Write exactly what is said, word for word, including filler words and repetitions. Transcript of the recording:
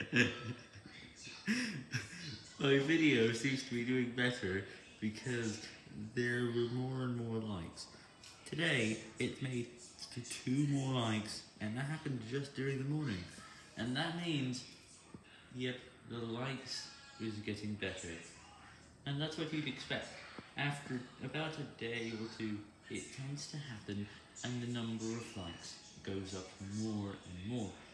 My video seems to be doing better because there were more and more likes. Today, it made two more likes, and that happened just during the morning. And that means, yep, the likes is getting better. And that's what you'd expect. After about a day or two, it tends to happen, and the number of likes goes up more and more.